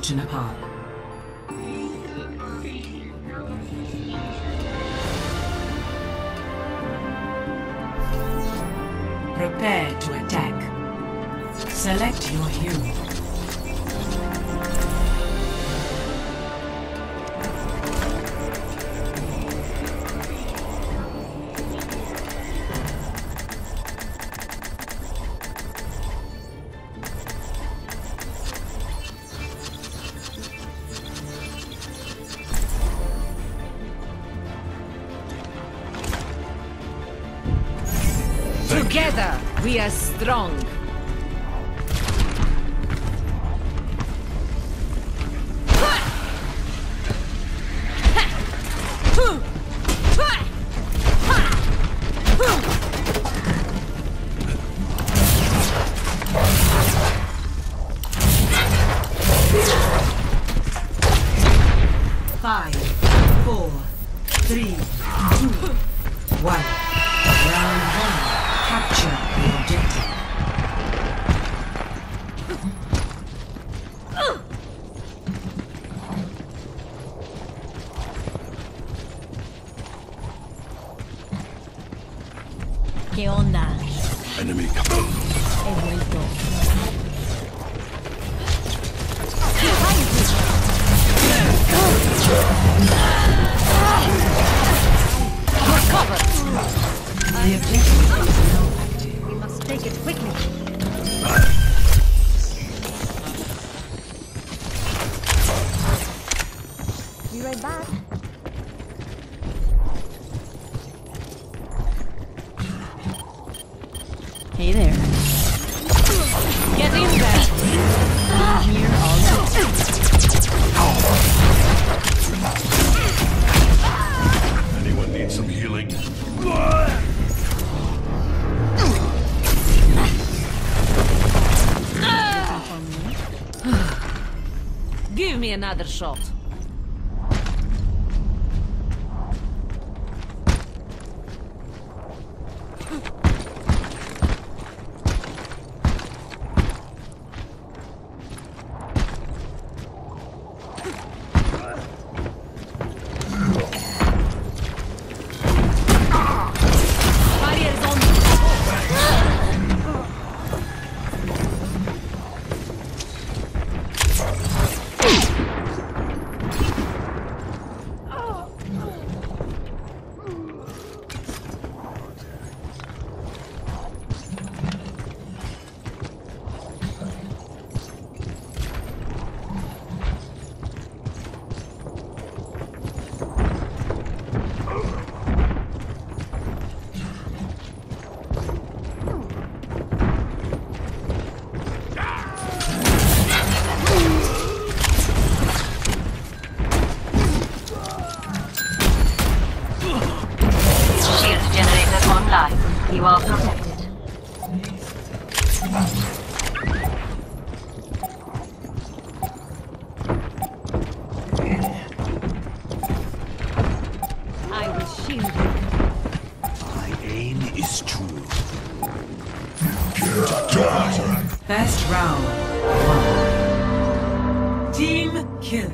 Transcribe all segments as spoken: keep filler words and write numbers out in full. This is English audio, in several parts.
Construction upon. Prepare to attack. Select your hero. Together, we are strong. Five, four, three, two, one. Round one. Capture the objective. ¿Qué onda? Enemy coming. He vuelto. The objective is now active. We must take it quickly. Be right back. Hey there. Get in there. I'm here all day. Anyone need some healing? Give me another shot. Barriers on. Shield generator online. You are protected. I will shield you. My aim is true. First round. One. Team kill.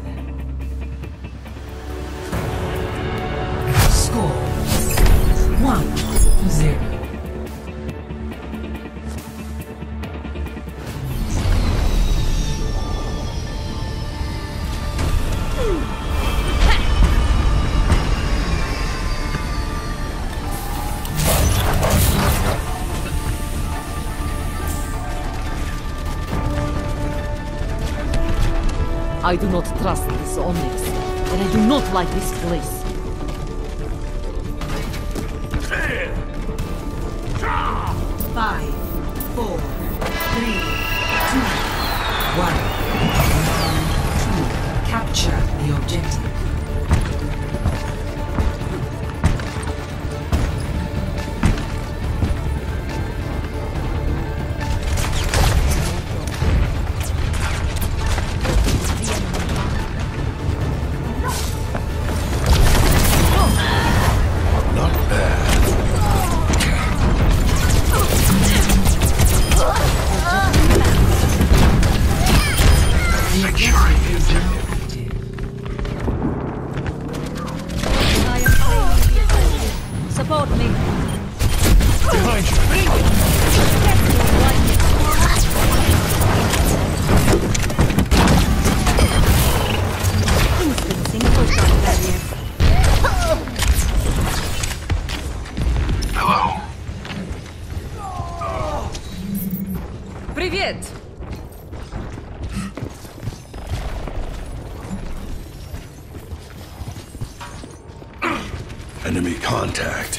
Score. One. Zero. I do not trust this Onyx, and I do not like this place. Five, four, three, two, one. Round two. Capture the objective. Not bad. The objective is Привет! Enemy contact.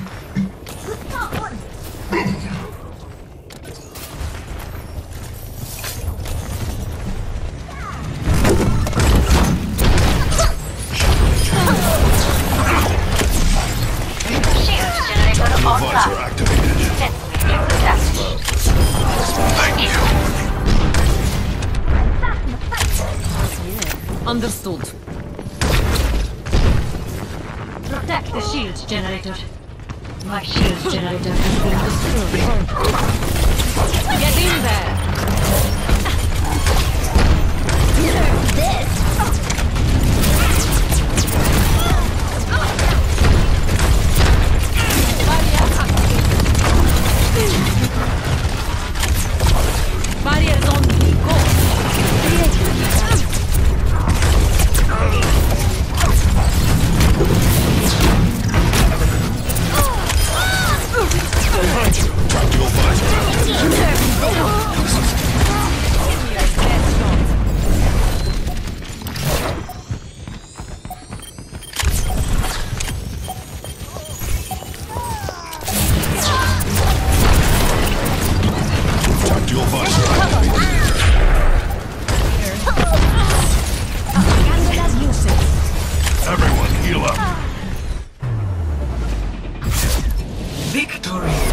Shield generator Visor online. activated. Sensor established. Thank you. Understood. Protect the shield generator. My shield generator has been destroyed. Get in there! Barriers on me, go! Tactical visor activated. Tactical visor activated. Everyone heal up. Victory.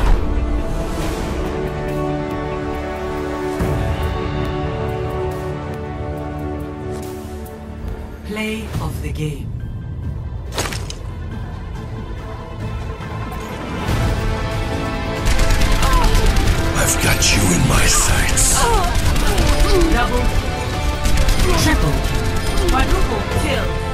Play of the game. I've got you in my sights. Double, triple, quadruple kill.